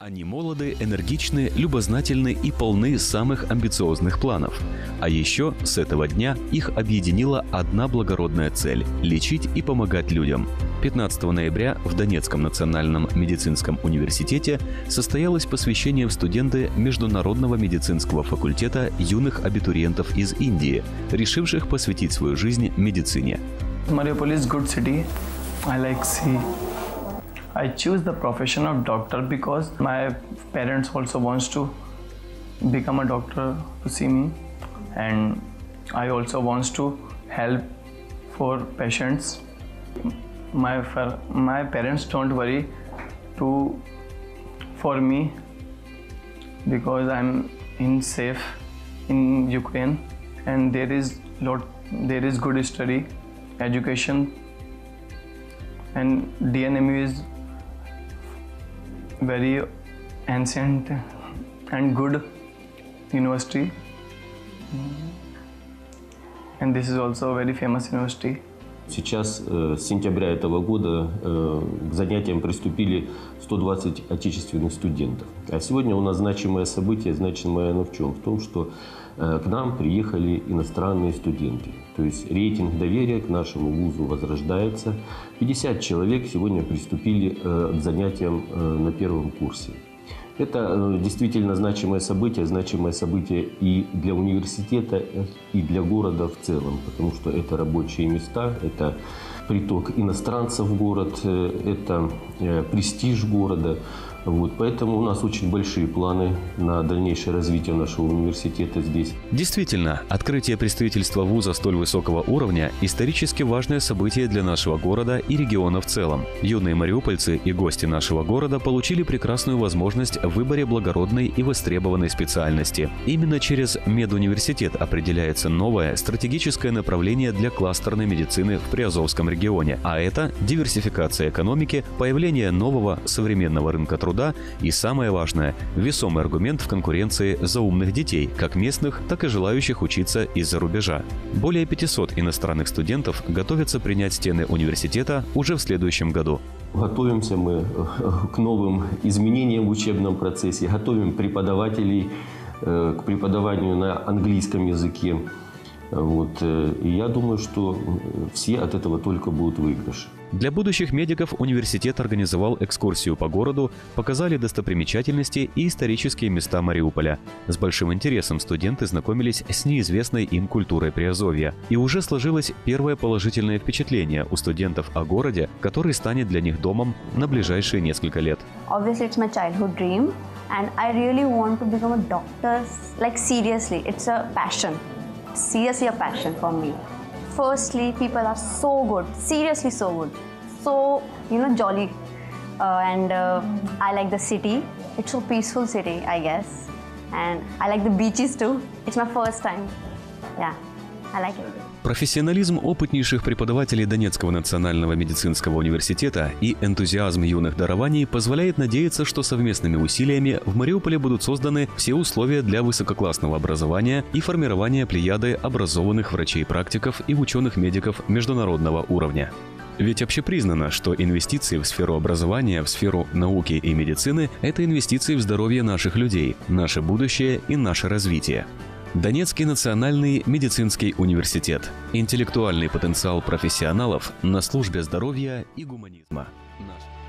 Они молоды, энергичны, любознательны и полны самых амбициозных планов. А еще с этого дня их объединила одна благородная цель – лечить и помогать людям. 15 ноября в Донецком национальном медицинском университете состоялось посвящение в студенты Международного медицинского факультета юных абитуриентов из Индии, решивших посвятить свою жизнь медицине. Mariupol is good city. I like sea. I choose the profession of doctor because my parents also wants to become a doctor to see me, and I also wants to help for patients. My parents don't worry for me because I'm safe in Ukraine, and there is good study, education, and DNMU is very ancient and good university, and this is also a very famous university. Сейчас, с сентября этого года, к занятиям приступили 120 отечественных студентов. А сегодня у нас значимое событие. Значимое оно в чем? В том, что к нам приехали иностранные студенты. То есть рейтинг доверия к нашему вузу возрождается. 50 человек сегодня приступили к занятиям на первом курсе. Это действительно значимое событие и для университета, и для города в целом, потому что это рабочие места, это приток иностранцев в город, это престиж города. Поэтому у нас очень большие планы на дальнейшее развитие нашего университета здесь. Действительно, открытие представительства вуза столь высокого уровня – исторически важное событие для нашего города и региона в целом. Юные мариупольцы и гости нашего города получили прекрасную возможность в выборе благородной и востребованной специальности. Именно через медуниверситет определяется новое стратегическое направление для кластерной медицины в Приазовском регионе, а это диверсификация экономики, появление нового современного рынка труда и, самое важное, весомый аргумент в конкуренции за умных детей, как местных, так и желающих учиться из-за рубежа. Более 500 иностранных студентов готовятся принять стены университета уже в следующем году. Готовимся мы к новым изменениям в учебном процессе, готовим преподавателей к преподаванию на английском языке. И я думаю, что все от этого только будут выигрыши. Для будущих медиков университет организовал экскурсию по городу, показали достопримечательности и исторические места Мариуполя. С большим интересом студенты знакомились с неизвестной им культурой Приазовья. И уже сложилось первое положительное впечатление у студентов о городе, который станет для них домом на ближайшие несколько лет. Obviously, it's my childhood dream, and I really want to become a doctor. Like seriously, it's a passion. Seriously, a passion for me. Firstly, people are so good, seriously so good, so jolly, and I like the city. It's a peaceful city, I guess, and I like the beaches too. It's my first time. Yeah, I like it. Профессионализм опытнейших преподавателей Донецкого национального медицинского университета и энтузиазм юных дарований позволяет надеяться, что совместными усилиями в Мариуполе будут созданы все условия для высококлассного образования и формирования плеяды образованных врачей-практиков и ученых-медиков международного уровня. Ведь общепризнано, что инвестиции в сферу образования, в сферу науки и медицины – это инвестиции в здоровье наших людей, наше будущее и наше развитие. Донецкий национальный медицинский университет. Интеллектуальный потенциал профессионалов на службе здоровья и гуманизма.